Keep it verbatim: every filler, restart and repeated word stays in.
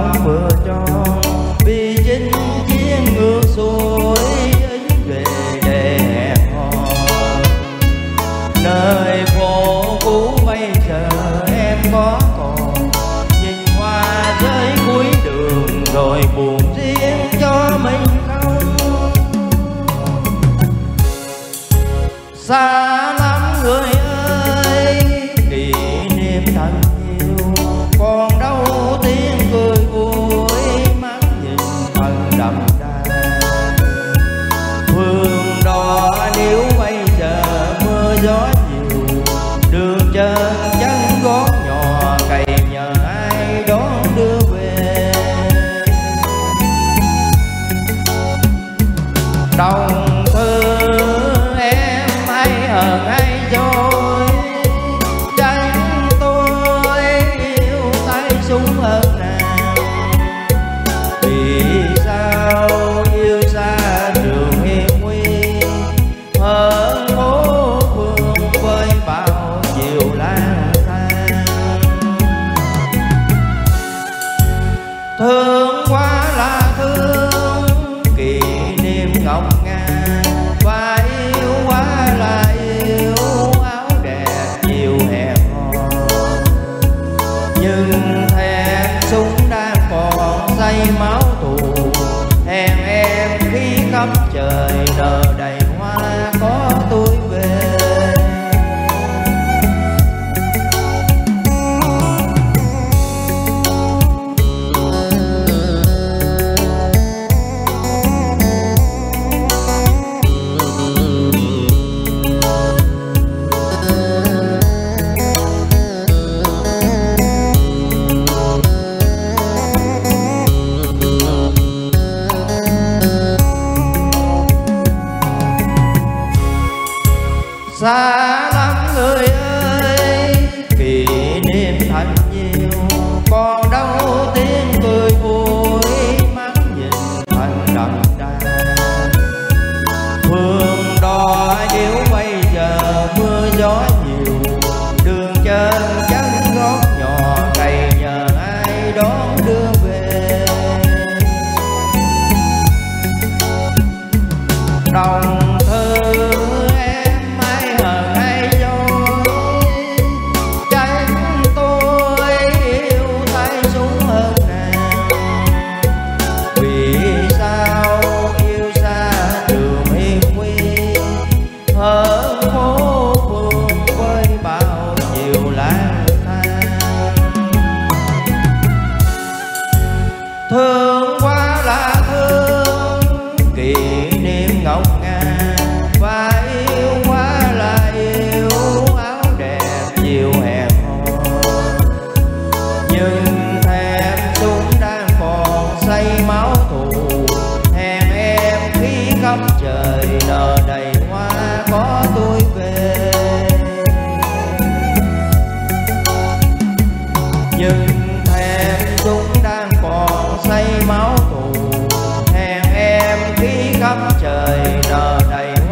lòng vừa tròn, vì chinh chiến ngược xuôi ính về để hẹn hò. Nơi phố cũ bây giờ em có còn, nhìn hoa rơi cuối đường rồi buồn riêng cho mình không. Xa lắm người ơi, kỷ niệm thật nhiều, còn đâu tiếng cười vui mắt nhìn thật đậm đà. Phương đò nếu bây giờ mưa gió nhiều, đường trơn chân gót nhỏ cày nhờ ai đón đưa về. Đồng thư em hay hờn hay dối, tránh tôi yêu tay súng hơn nàng. Vì sao yêu xa trường hiểm nguy, hơn phố phường với bao chiều lang thang. Thương quá là thương, kỷ niệm ngọc ngà, và yêu quá là yêu áo đẹp nhiều hẹn hò. Nhưng thèm súng đang còn say máu tù, hẹn em khi khắp trời nở đầy hoa có tôi về. Xa lắm người ơi, kỷ niệm thật nhiều, còn đâu tiếng cười vui mắt nhìn thật đậm đà. Phương đò nếu bây giờ mưa gió nhiều, đường trơn chân gót nhỏ cày nhờ ai đón đưa về. Đồng thư em hay hờn hay dối, tránh tôi yêu tay súng hơn nàng. Vì sao yêu xa trường hiểm nguy, hơn phố phường với bao chiều lang thang. Thương quá là thương, kỷ niệm ngọc ngà, và yêu quá là yêu áo đẹp nhiều hẹn hò. Nhưng thèm súng đang còn say máu tù, hẹn em khi khắp trời nở đầy hoa có tôi về. Nhưng thèm súng đang còn say máu tù, hẹn em khi khắp trời nở đầy